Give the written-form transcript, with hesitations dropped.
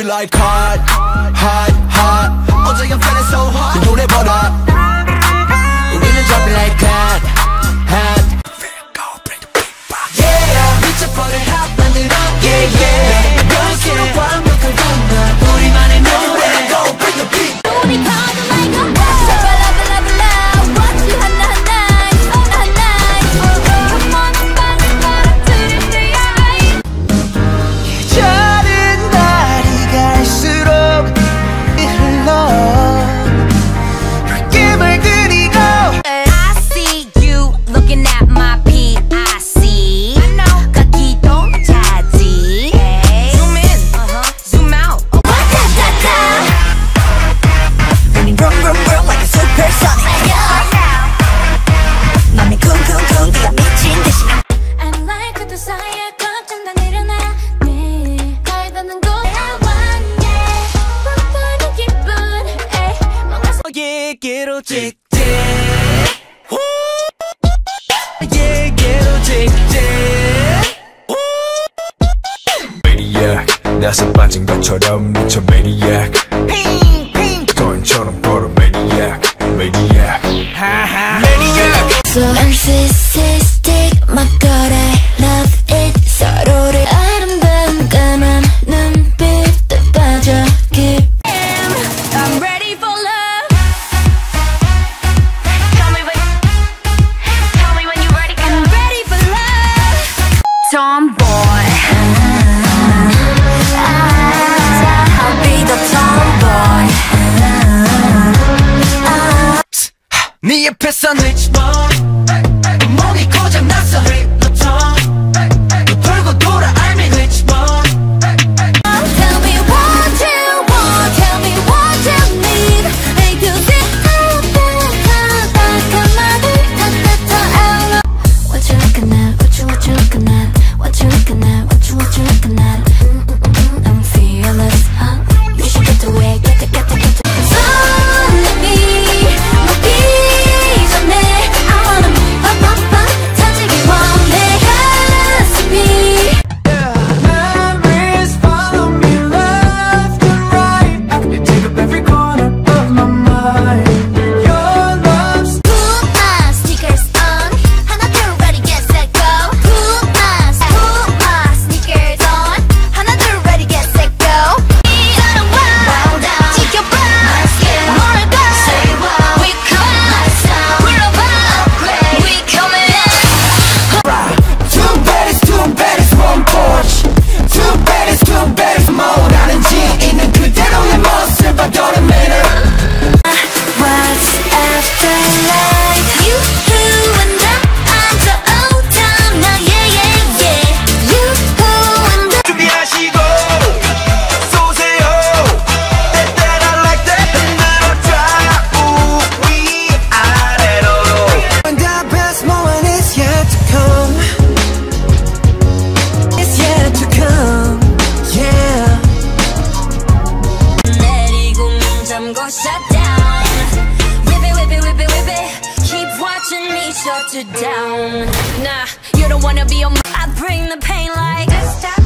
be like hot, hot, hot. 어제 I'm feeling so hot. 이 노래보다 우리는 drop it like hot, hot. Go bring the beat back. Yeah, 미쳐버릴 hot 만들어. Yeah, yeah. 변수로 완벽한 것만 우리만의 노래. Go bring the beat. 우리 가도 like a boss. What you 하나 하나, 하나 하나. Come on, 빨리 들을 때. 다른 날이 갈수록 흘러 붉게 물들이고. I see you looking at my PIC. 걷기도 차지. Zoom in, zoom out. Running vroom vroom vroom like a supersonic. 맘이 쿵쿵쿵 뛰어 미친 듯이. I'm like 그 사이에 걱정 다 내려놔. 네, 날 닿는 곳에 왔네. 뻔뻔한 기분. 얘기로 직진. 얘기로 직진. Maniac 나서 빠진 것처럼 미쳐 Maniac 돈처럼 벌어 Maniac Maniac Maniac So narcissistic 막 그래 love it 서로를 아름다운 까만 눈빛에 빠져 깊이 I'm ready for love. Tell me when you're ready. I'm ready for love. Tomboy. I'll be the tomboy. 네 옆에선 Richmond 몸이 고장났어 Richmond 돌고 돌아 I'm in Richmond. Tell me what you want, tell me what you need. Make you feel what you looking at, what you looking at, what you looking at, what you looking at. I'm fearless, huh? You should get away, get it. 손이 먹기 전에 I wanna pop 터지기 원해 가슴이. Memories follow me left and right. You take up every corner of my mind. Your love's Put my sneakers on. 하나 둘 ready get set go. Put my sneakers on. 하나 둘 ready get set go. Bow down. 지켜봐. 뭐랄까. Say wow. We come. We're about. We coming. too bad it's one Porsche. Too bad it's more. 다른지 있는 그대로의 모습 봐도 안 matter. What's after life? You and I'm so old time now. Yeah. You and I. 준비하시고 쏘세요. That I like that. 흔들어 좌우 위아래로. And the best moment is yet to come. It's yet to come. Yeah. 내리고 문 잠궈 shut down. Whip it. Keep watching me shut you down. Nah, you don't wanna be on my. I bring the pain like.